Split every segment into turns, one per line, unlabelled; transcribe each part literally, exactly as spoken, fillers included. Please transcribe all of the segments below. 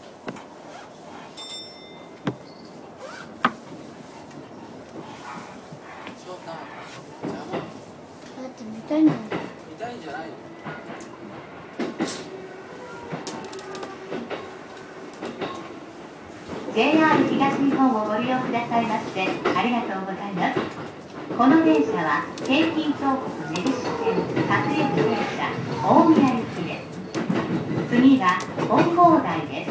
って見たいんだよ。
見たいんじゃないの？
ジェイアール 東日本をご利用くださいましてありがとうございます。この電車は京浜東北根岸線各駅電車大宮行きです。次は本郷台です。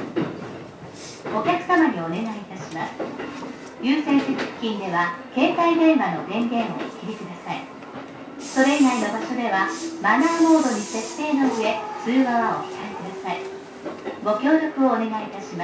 お客様にお願いいたします。優先席付近では携帯電話の電源をお切りください。それ以外の場所ではマナーモードに設定の上通話はお控えください。ご協力をお願いいたします。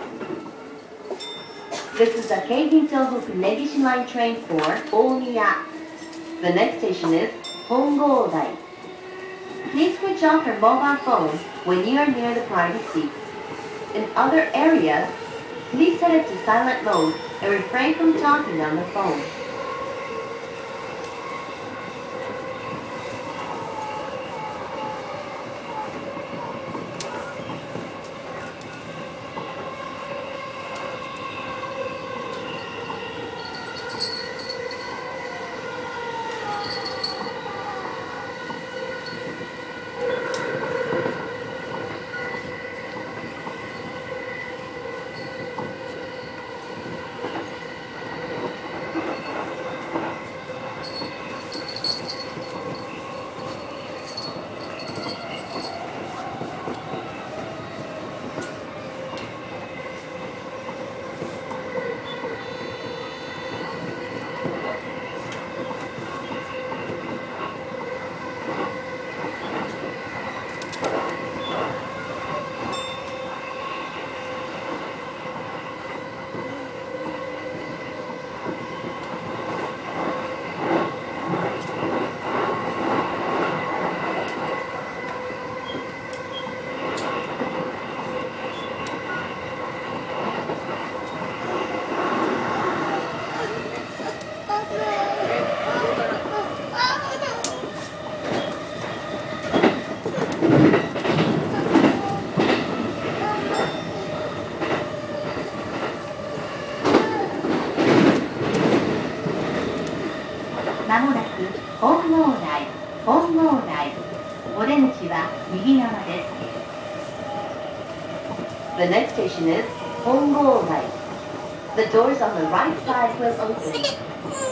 This is the Keihin Tohoku Negishi Line train for Omiya. The next station is Hongodai. Please switch off your mobile phone when you are near the private seats. In other areas, please set it to silent mode and refrain from talking on the phone.
まもなく本郷台、本郷台。お出口は右側です。
The next station is Hongodai. The doors on the right side will open.